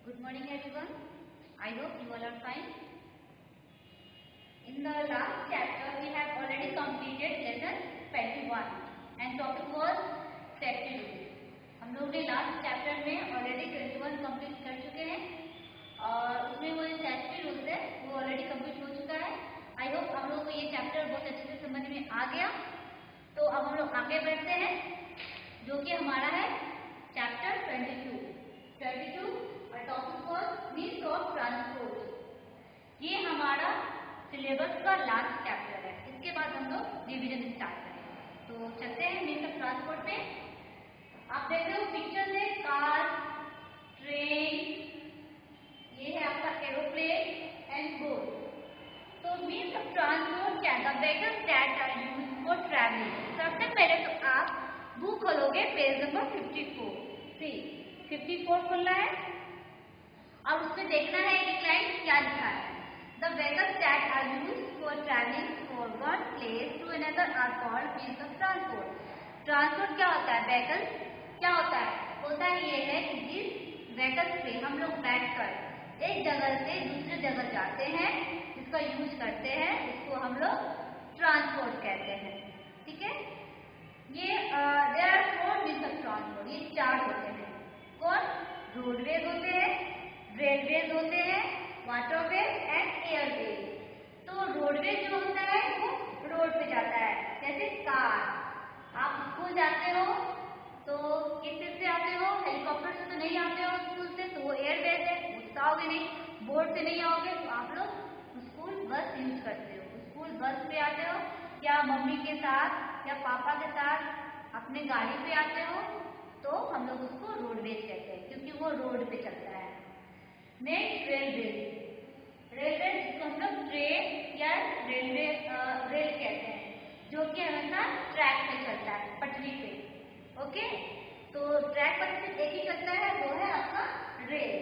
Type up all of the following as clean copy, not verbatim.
Good morning everyone. I hope you all are fine. In the last chapter we have already completed lesson 21 and topic was safety rules. हम लोग ने last chapter में already 21 complete कर चुके हैं और उसमें वो सेफ्टी रूल्स है वो ऑलरेडी कंप्लीट हो चुका है. आई होप हम लोग को ये चैप्टर बहुत अच्छे से समझ में आ गया. तो अब हम लोग आगे बढ़ते हैं जो कि हमारा है चैप्टर 22 और topic was means of transport. ये हमारा सिलेबस का लास्ट चैप्टर है. इसके बाद हम लोग रिवीजन स्टार्ट करेंगे. तो चलते हैं मीन्स ऑफ ट्रांसपोर्ट पे. आप देख रहे हो पिक्चर में कार, ट्रेन, ये है आपका एरोप्लेन एंड बोट. तो मीन्स ऑफ ट्रांसपोर्ट क्या है? Vehicles that are used for travelling. सबसे पहले तो आप बुक खोलोगे पेज नंबर 54. सी 54 खोलना है और उसमें देखना है कि क्लाइंट क्या लिखा है. The vehicles that are used for traveling from one place to another are called means of transport. Transport क्या होता है? व्हीकल्स क्या होता है? होता ये है कि जिस व्हीकल्स पे हम लोग बैठकर एक जगह से दूसरी जगह जाते हैं, इसका यूज करते हैं, इसको हम लोग ट्रांसपोर्ट कहते हैं. ठीक है. ये there are 4 means of transport. ये 4 होते हैं. कौन? रोडवेज होते हैं, रेलवेज होते हैं, वाटरवेज एंड एयरवेज. तो रोडवेज जो होता है वो रोड पे जाता है. जैसे कार, आप स्कूल जाते हो तो किस से आते हो? हेलीकॉप्टर से तो नहीं आते हो स्कूल से, तो वो एयरवेज है, उससे आओगे नहीं. बोट से नहीं आओगे तो आप लोग स्कूल बस यूज करते हो. स्कूल बस पे आते हो या मम्मी के साथ या पापा के साथ अपने गाड़ी पे आते हो तो हम लोग उसको रोडवेज कहते हैं क्योंकि वो रोड पे चलता है. Next railway. रेलवे जिसको हम लोग ट्रेन या रेलवे रेल कहते हैं जो कि हमेशा ट्रैक पे चलता है, पटरी पे. ओके. तो ट्रैक पर सिर्फ एक ही चलता है, वो है आपका रेल.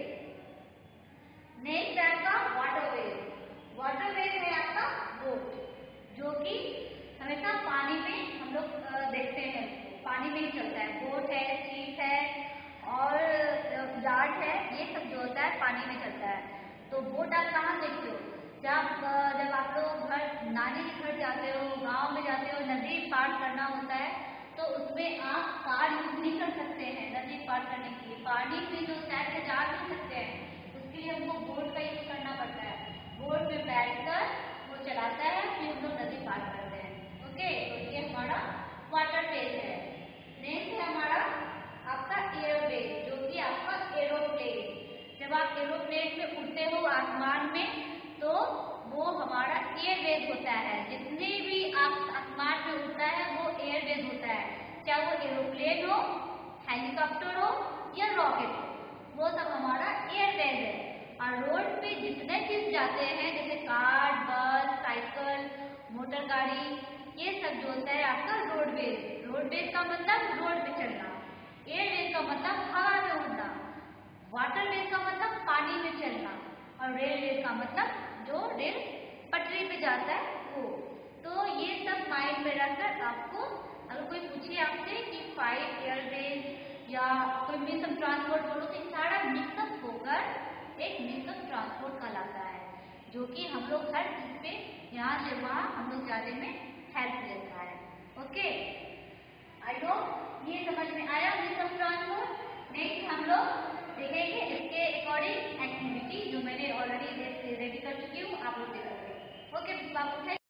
नेक्स्ट है आपका वाटरवेज. वाटरवेज है आपका बोट जो कि हमेशा पानी में हम लोग देखते हैं, पानी में ही चलता है. बोट है, शिप है और यार्ड है, ये सब जो होता है पानी में चलता है. तो बोट आप कहाँ देखते हो? जब आप लोग घर नानी के घर जाते हो, गांव में जाते हो, नदी पार करना होता है तो उसमें आप कार यूज नहीं कर सकते हैं नदी पार करने के लिए. पानी में जो साइड से जा नहीं सकते हैं, उसके लिए हमको बोट का यूज करना पड़ता है. बोट में बैठकर वो चलाता है, फिर हम लोग नदी पार करते हैं. ओके. तो ये हमारा वाटरवेज है. नेक्स्ट है हमारा आपका एयरवेज जो कि आपका एरोप्लेन. जब आप एरोप्लेन में उड़ते हो आसमान में तो वो हमारा एयरवेज होता है. जितने भी आप आसमान में उड़ता है वो एयरवेज होता है, चाहे वो एरोप्लेन हो, हेलीकॉप्टर हो या रॉकेट हो, वो सब हमारा एयरवेज है. और रोड पे जितने चीज जाते हैं जैसे कार, बस, साइकिल, मोटर गाड़ी, ये सब जो होता है आपका रोडवेज. रोडवेज का मतलब रोड पे चलना. एयरवेज का मतलब हवा में उड़ना. वाटरवेज का मतलब पानी में चलना. और रेलवेज का मतलब जो रेल पटरी पे जाता है वो. तो ये सब माइंड में रखकर आपको अगर कोई पूछे आपसे कि 5 एयरवेज या कोई मीन्स ऑफ ट्रांसपोर्ट बोलो तो सारा मिक्सअप होकर एक मीन्स ऑफ ट्रांसपोर्ट कहलाता है जो कि हम लोग हर चीज पे यहाँ से वहाँ हम लोग जाने में हेल्प लेता है. ओके. आई होप ये समझ में आया मीन्स ऑफ ट्रांसपोर्ट. नेक्स्ट हम लोग देखेंगे इसके अकॉर्डिंग एक्टिविटी जो मैंने ऑलरेडी रेडी कर चुकी हूँ, आप लोग देख सकते हैं. ओके बाबू.